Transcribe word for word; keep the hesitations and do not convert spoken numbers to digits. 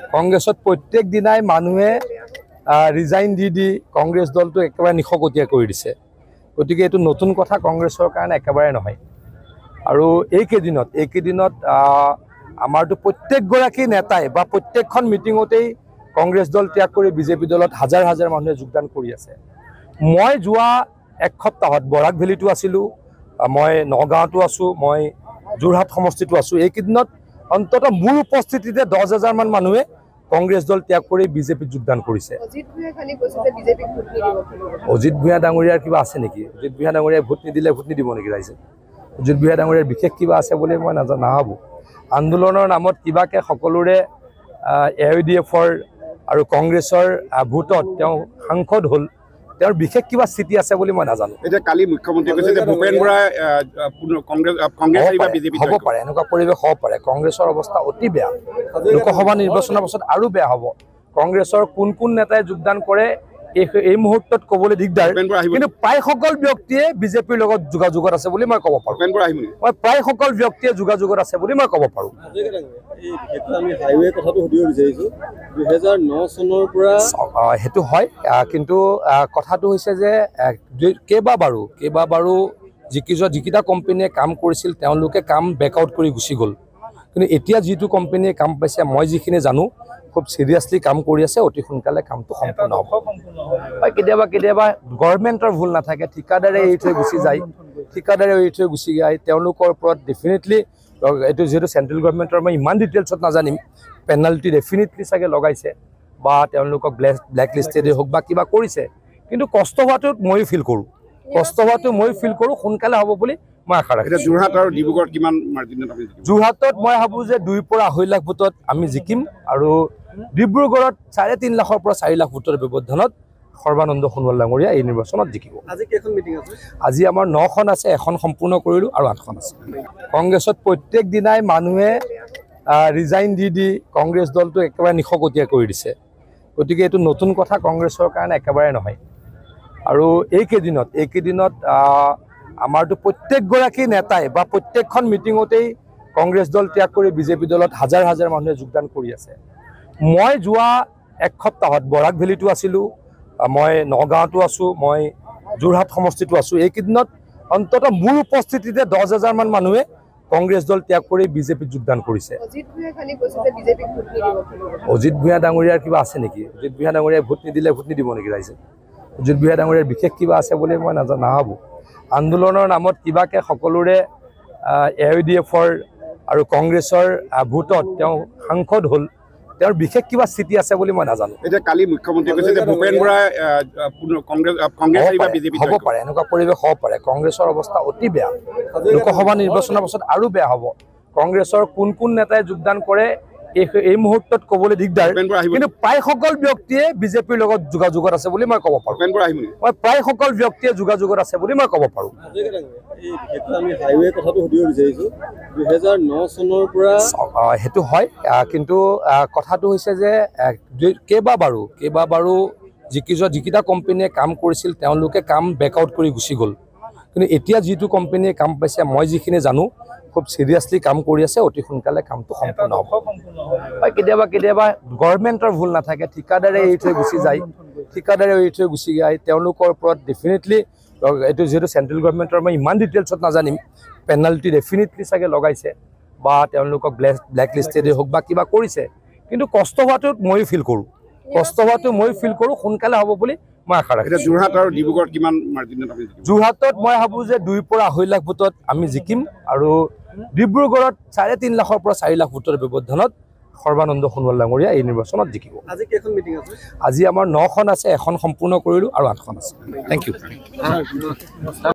কংগ্ৰেছত প্ৰত্যেক দিনাই মানুহে ৰিজাইন দি দি কংগ্ৰেছ দলটো একেবাৰে নিশকতীয়া কৰি দিছে গতিকে এটো নতুন কথা কংগ্ৰেছৰ কাৰণে একেবাৰে নহয় আৰু এইকেদিনত এইকেদিনত আমাৰটো প্ৰত্যেক গৰাকী নেতাই বা প্ৰত্যেকখন মিটিংতেই কংগ্ৰেছ দল ত্যাগ কৰি বিজেপি দলত হাজাৰ হাজাৰ মানুহে যোগদান কৰি আছে মই যোৱা এক সপ্তাহত বৰাক ভেলিটো আছিলো মই নগাঁৱতো আছো মই যোৰহাট সমষ্টিটো আছো এইকেদিনত অন্তত মোৰ উপস্থিতিতে দহ হাজাৰ মান মানুহে কংগ্ৰেছ দল ত্যাগ কৰি বিজেপিত যোগদান কৰিছে অজিত ভুয়া খালি কৈছে যে বিজেপিক ভোট নিদিব অজিত ভুয়া ডাঙৰীয়াৰ কিবা আছে নেকি অজিত ভুয়া ডাঙৰীয়াই ভোট নিদিলে ভোট নিদিব নেকি ৰাইজে অজিত ভুয়া ডাঙৰীয়াৰ বিশেষ কিবা আছে বুলি মই নাভাবো আন্দোলনৰ নামত কিবাকে সকলোৰে এ আই ডি এফৰ আৰু কংগ্ৰেছৰ ভোটত তেওঁ সাংসদ হল তেওঁৰ বিশেষ কিবা স্থিতি আছে বুলি মই নাজানো এটা কালি মুখ্যমন্ত্ৰী কৈছে যে ভূপেন বৰা কংগ্ৰেছ কংগ্ৰেছ এৰিবা বিজেপি হ'ব পাৰে এনেকুৱা পৰিৱেশ হ'ব পাৰে কংগ্ৰেছৰ অৱস্থা অতি বেয়া লোকসভা নিৰ্বাচনৰ পাছত আৰু বেয়া হ'ব কংগ্ৰেছৰ কোন কোন নেতাই যোগদান কৰে এই এই মুহূৰ্তত ক'বলৈ দিগদাৰ কিন্তু প্ৰায় সকল ব্যক্তিয়ে বিজেপিৰ লগত যোগাযোগত আছে বুলি মই ক'ব পাৰোঁ মই প্ৰায় সকল ব্যক্তিয়ে যোগাযোগত আছে বুলি মই ক'ব পাৰোঁ আমি হাইৱে কথাটো সুধিব বিচাৰিছোঁ দুই হাজাৰ ন চনৰ পৰা সেইটো হয় কিন্তু কথাটো হৈছে যে কেইবাবাৰো কেইবাবাৰো যিকেইজন যিকেইটা কোম্পানীয়ে কাম কৰিছিল তেওঁলোকে কাম বেক আউট কৰি গুচি গ'ল কিন্তু এতিয়া যিটো কোম্পানীয়ে কাম পাইছে মই যিখিনি জানো খুব সিৰিয়াসলি কাম কৰি আছে অতি সোনকালে কামটো সম্পূৰ্ণ হ'ব কেতিয়াবা কেতিয়াবা গভৰ্ণমেণ্টৰ ভুল নাথাকে ঠিকাদাৰে এৰি থৈ গুচি যায় ঠিকাদাৰে এৰি থৈ গুচি যায় তেওঁলোকৰ ওপৰত ডেফিনেটলি এইটো যেহেতু চেণ্ট্ৰেল গভৰ্ণমেণ্টৰ মই ইমান ডিটেইলছত নাজানিম পেনাল্টি ডেফিনেটলি চাগে লগাইছে বা তেওঁলোকক ব্লেক ব্লেক লিষ্টেড হওক বা কিবা কৰিছে কিন্তু কষ্ট হোৱাটো মই ফিল কৰোঁ কষ্ট হোৱাটো মই ফিল কৰোঁ সোনকালে হ'ব বুলি মই আশা ৰাখিছোঁ যোৰহাট আৰু ডিব্ৰুগড়ত কিমান মাৰ্জিনত আমি যোৰহাটত মই ভাবোঁ যে দুইৰ পৰা আঢ়ৈ লাখ ভোটত আমি জিকিম আৰু ডিব্ৰুগড়ত চাৰে তিনি লাখৰ পৰা চাৰি লাখ ভোটৰ ব্যৱধানত সৰ্বানন্দ সোণোৱাল ডাঙৰীয়া এই নিৰ্বাচনত জিকিব আজি কেইখন মিটিং আছে আজি আমাৰ নখন আছে এখন সম্পূৰ্ণ কৰিলোঁ আৰু আঠখন আছে কংগ্ৰেছত প্ৰত্যেক দিনাই মানুহে ৰিজাইন দি দি কংগ্ৰেছ দলটো একেবাৰে নিশকতীয়া কৰি দিছে গতিকে এইটো নতুন কথা কংগ্ৰেছৰ কাৰণে একেবাৰে নহয় আৰু এইকেদিনত এইকেদিনত আমাৰটো প্ৰত্যেক গৰাকী নেতাই বা প্ৰত্যেকখন মিটিংতেই কংগ্ৰেছ দল ত্যাগ কৰি বিজেপি দলত হাজাৰ হাজাৰ মানুহে যোগদান কৰি আছে মই যোৱা এক সপ্তাহত বৰাক ভেলিটো আছিলো মই নগাঁৱতো আছো মই যোৰহাট সমষ্টিটো আছো এইকেদিনত অন্তত মোৰ উপস্থিতিতে দহ হাজাৰ মান মানুহে কংগ্ৰেছ দল ত্যাগ কৰি বিজেপিত যোগদান কৰিছে অজিত ভুয়া খালি কৈছে যে বিজেপিক ভোট নিদিব অজিত ভুয়া ডাঙৰীয়াৰ কিবা আছে নেকি অজিত ভুয়া ডাঙৰীয়াই ভোট নিদিলে ভোট নিদিব নেকি ৰাইজে অজিত ভুয়া ডাঙৰীয়াৰ বিশেষ কিবা আছে বুলি মই নাভাবো আন্দোলনৰ নামত কিবাকে সকলোৰে এ আই ডি এফৰ আৰু কংগ্ৰেছৰ ভোটত তেওঁ সাংসদ হল তেওঁৰ বিশেষ কিবা স্থিতি আছে বুলি মই নাজানো এটা কালি মুখ্যমন্ত্ৰী কৈছে যে ভূপেন বৰা কংগ্ৰেছ কংগ্ৰেছ এৰিবা বিজেপি হ'ব পাৰে এনেকুৱা পৰিৱেশ হ'ব পাৰে কংগ্ৰেছৰ অৱস্থা অতি বেয়া লোকসভা নিৰ্বাচনৰ পাছত আৰু বেয়া হ'ব কংগ্ৰেছৰ কোন কোন নেতাই যোগদান কৰে এই এই মুহূৰ্তত ক'বলৈ দিগদাৰ কিন্তু প্ৰায় সকল ব্যক্তিয়ে বিজেপিৰ লগত যোগাযোগত আছে বুলি মই ক'ব পাৰোঁ মই প্ৰায় সকল ব্যক্তিয়ে যোগাযোগত আছে বুলি মই ক'ব পাৰোঁ আমি হাইৱে কথাটো সুধিব বিচাৰিছোঁ দুই হাজাৰ ন চনৰ পৰা সেইটো হয় কিন্তু কথাটো হৈছে যে কেইবাবাৰো কেইবাবাৰো যিকেইজন যিকেইটা কোম্পানীয়ে কাম কৰিছিল তেওঁলোকে কাম বেক আউট কৰি গুচি গ'ল কিন্তু এতিয়া যিটো কোম্পানীয়ে কাম পাইছে মই যিখিনি জানো খুব সিৰিয়াসলি কাম কৰি আছে অতি সোনকালে কামটো সম্পূৰ্ণ হ'ব কেতিয়াবা কেতিয়াবা গভৰ্ণমেণ্টৰ ভুল নাথাকে ঠিকাদাৰে এৰি থৈ গুচি যায় ঠিকাদাৰে এৰি থৈ গুচি যায় তেওঁলোকৰ ওপৰত ডেফিনেটলি এইটো যেহেতু চেণ্ট্ৰেল গভৰ্ণমেণ্টৰ মই ইমান ডিটেইলছত নাজানিম পেনাল্টি ডেফিনেটলি চাগে লগাইছে বা তেওঁলোকক ব্লেক ব্লেক লিষ্টেড হওক বা কিবা কৰিছে কিন্তু কষ্ট হোৱাটো মই ফিল কৰোঁ কষ্ট হোৱাটো মই ফিল কৰোঁ সোনকালে হ'ব বুলি মই আশা ৰাখিছোঁ যোৰহাট আৰু ডিব্ৰুগড়ত কিমান মাৰ্জিনত আমি যোৰহাটত মই ভাবোঁ যে দুইৰ পৰা আঢ়ৈ লাখ ভোটত আমি জিকিম আৰু ডিব্ৰুগড়ত চাৰে তিনি লাখৰ পৰা চাৰি লাখ ভোটৰ ব্যৱধানত সৰ্বানন্দ সোণোৱাল ডাঙৰীয়া এই নিৰ্বাচনত জিকিব আজি কেইখন মিটিং আছে আজি আমাৰ নখন আছে এখন সম্পূৰ্ণ কৰিলোঁ আৰু আঠখন আছে থেংক ইউ